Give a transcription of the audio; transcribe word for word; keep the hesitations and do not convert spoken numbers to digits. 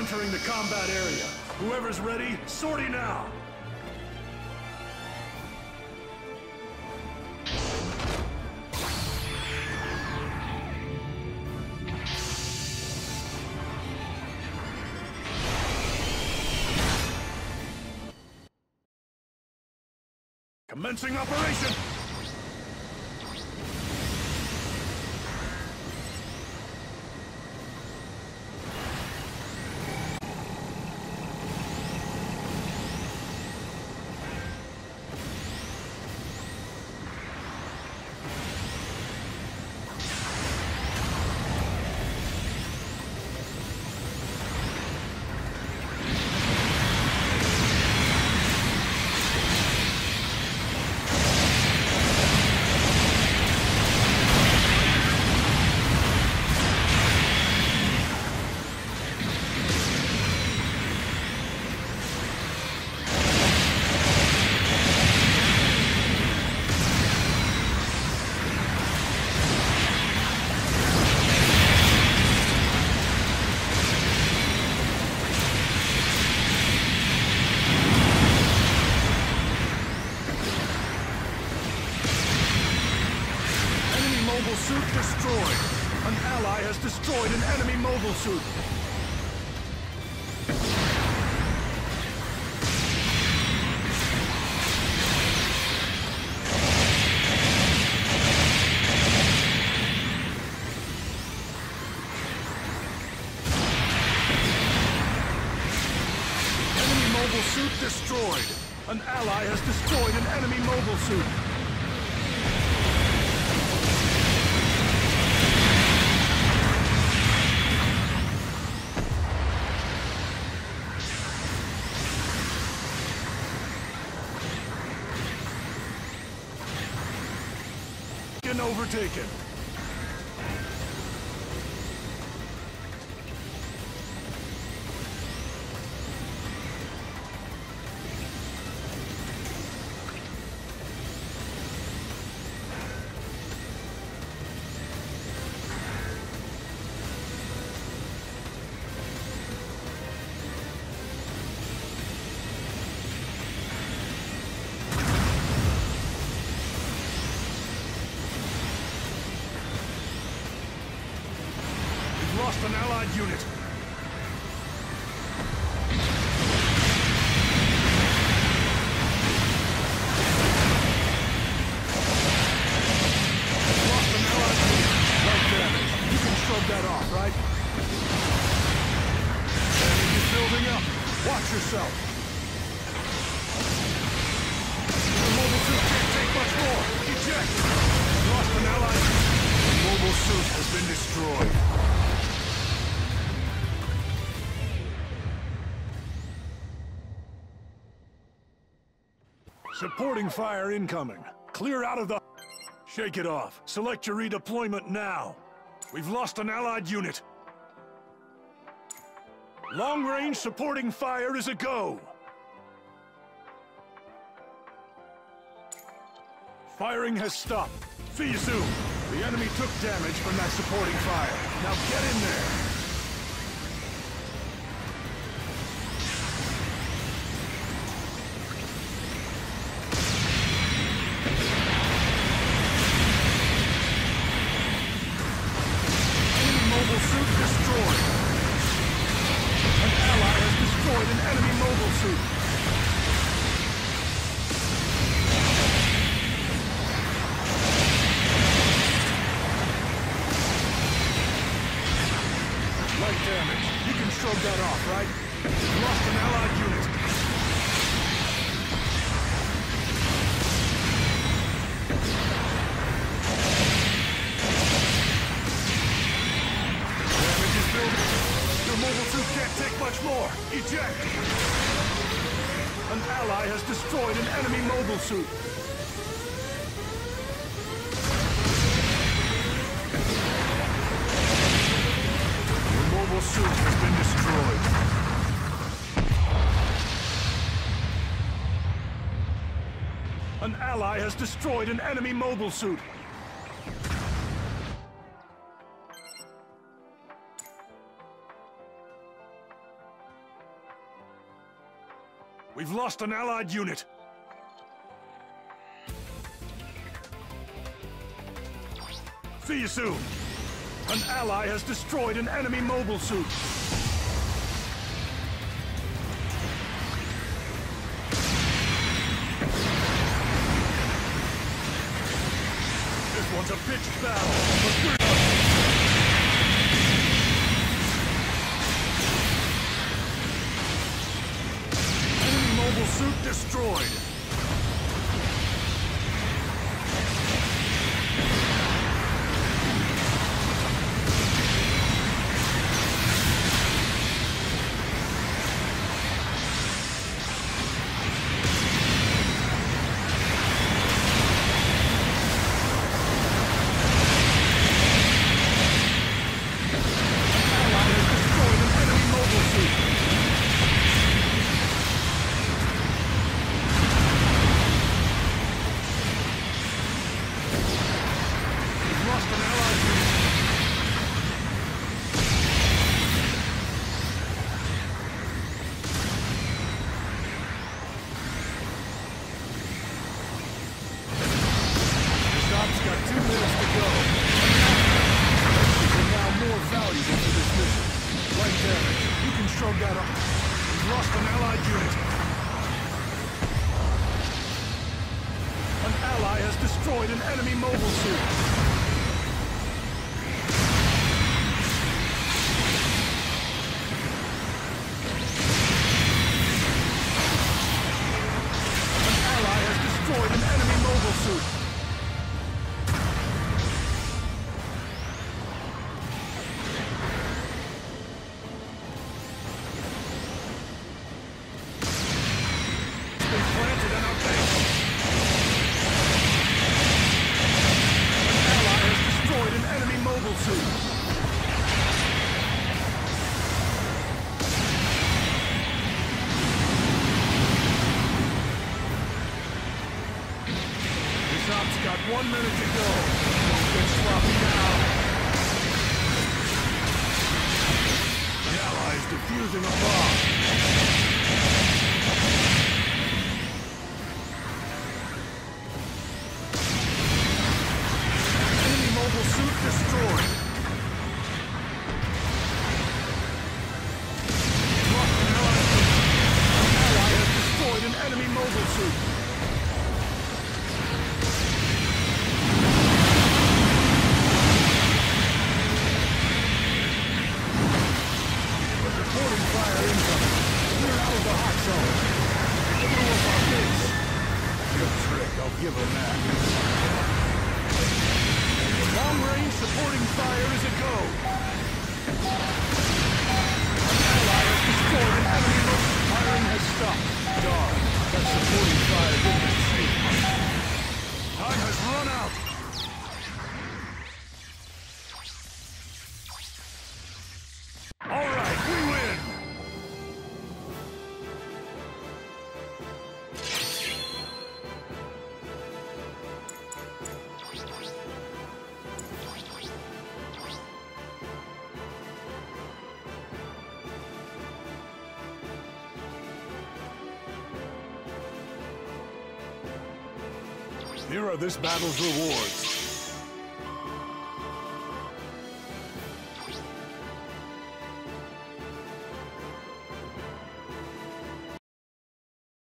entering the combat area. Whoever's ready, sortie now! Commencing operation! Mobile suit destroyed. An ally has destroyed an enemy mobile suit. Enemy mobile suit destroyed. An ally has destroyed an enemy mobile suit. Overtaken. Lost an allied unit. Lost an allied unit. Right there. You can shrug that off, right? Damage is building up. Watch yourself. The mobile suit can't take much more. Eject. Lost an allied unit. The mobile suit has been destroyed. Supporting fire incoming. Clear out of the... Shake it off. Select your redeployment now. We've lost an allied unit. Long-range supporting fire is a go. Firing has stopped. See you soon. The enemy took damage from that supporting fire. Now get in there. Damage. You can shrug that off, right? You've lost an allied unit. Damage is building. Your mobile suit can't take much more. Eject. An ally has destroyed an enemy mobile suit. Suit has been destroyed. An ally has destroyed an enemy mobile suit. We've lost an Allied unit. See you soon. An ally has destroyed an enemy mobile suit. This one's a pitched battle, but we're not. Enemy mobile suit destroyed. Destroyed an enemy mobile suit. An ally has destroyed an enemy mobile suit. They planted in our base. An enemy mobile suit. This op's got one minute to go. Don't get sloppy now. The ally is defusing a bomb. Suit destroyed. Lost an ally. An ally has destroyed an enemy mobile suit. We're reporting fire incoming. We're out of the hot zone. They blew up our base. Good trick, I'll give them that. Long-range supporting fire is a go. An ally has destroyed an enemy mobile. Firing has stopped. Darn, that supporting fire didn't succeed. Time has run out. All right, we win. Here are this battle's rewards.